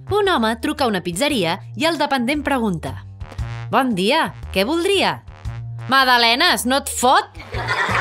Un home truca a una pizzeria i el dependent pregunta: «Bon dia, què voldria?» «Magdalenes, no et fot?»